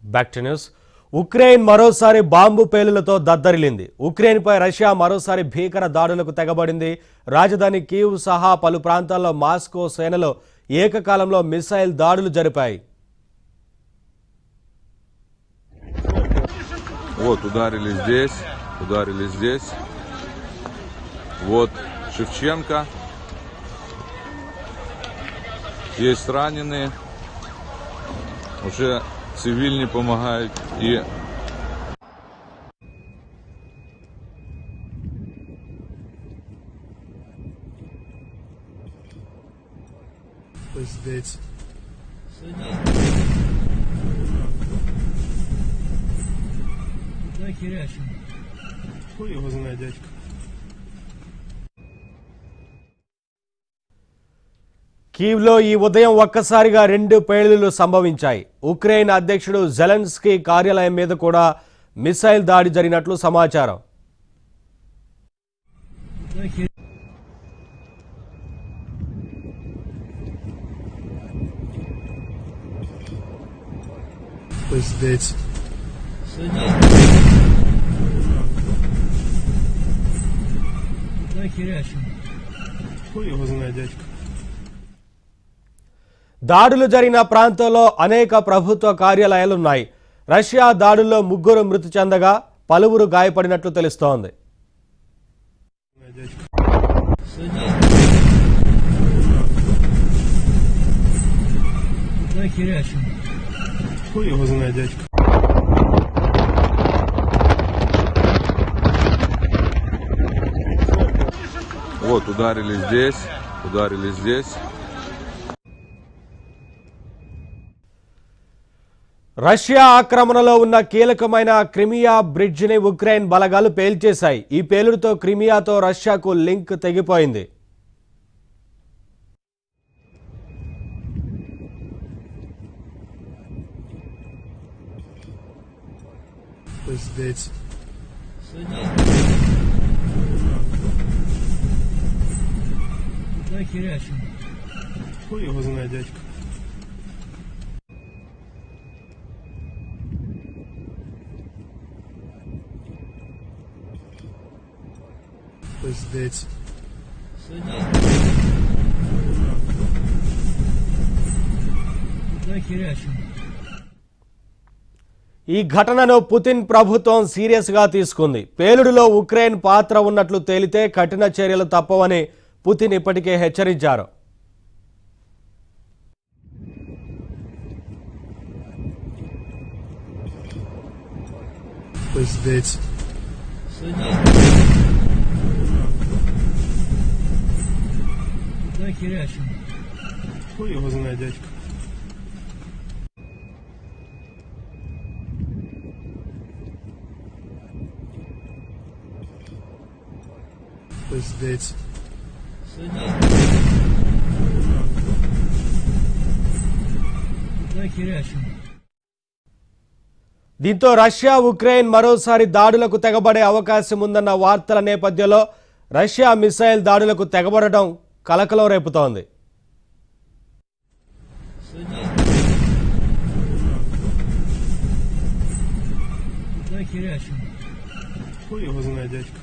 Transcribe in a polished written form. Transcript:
Back to news. Ukraine మరోసారి bomb పేలులతో దద్దరిల్లింది. ఉక్రెయిన్పై రష్యా మరోసారి భీకర దాడులకు తెగబడింది. రాజధాని కీవ్ సహా పలు ప్రాంతాల్లో మాస్కో సేనలు ఏకకాలంలో మిసైల్ దాడులు జరిపాయి. Вот ударили здесь. Вот Шевченко. Есть раненые. Уже цивильные помогают. И здесь. Дай Кирящин. Хуй его знает, дядька. కీవ్లో ఈ ఉదయం ఒక్కసారిగా 2 పేలుళ్లు సంభవించాయి. ఉక్రెయిన్ అధ్యక్షుడు జెలెన్స్కీ కార్యాలయం మీద కూడా మిసైల్ దాడి జరిగినట్లు సమాచారం. Хуй его знает, дядька. దాడులు జరిగిన ప్రాంతంలో అనేక ప్రభుత్వ కార్యాలయాలున్నాయి. రష్యా దాడుల్లో 3 మృతి చెందగా పలువురు గాయపడినట్లు తెలుస్తోంది. вот ударили здесь. రష్యా ఆక్రమణలో ఉన్న కీలకమైన క్రిమియా బ్రిడ్జిని ఉక్రెయిన్ బలగాలు పేల్చేశాయి. ఈ పేలుడుతో క్రిమియాతో రష్యాకు లింక్ తెగిపోయింది. Здесь. ఈ ఘటనను పుతిన్ ప్రభుత్వం సీరియస్ గా తీసుకుంది. పేలుడులో ఉక్రెయిన్ పాత్ర ఉన్నట్లు తేలితే కఠిన చర్యలు తప్పవని పుతిన్ ఇప్పటికే హెచ్చరించారు. Хуй его знает, дядька. Здесь. దీంతో రష్యా ఉక్రెయిన్ మరోసారి దాడులకు తెగబడే అవకాశం ఉందన్న వార్తల నేపథ్యంలో రష్యా మిసైల్ దాడులకు తెగబడడం కలకలం రేపుతోంది. Хуй его знает, дядька.